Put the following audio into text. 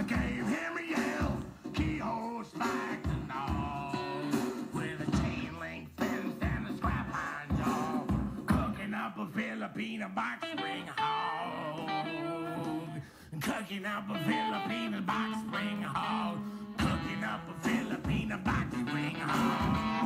gave him a yell, keyhole spiked and all, with a chain link fence and a scrap iron jaw, cooking up a Filipino box spring hog, cooking up a Filipino box spring hog, cooking up a Filipino box spring hog.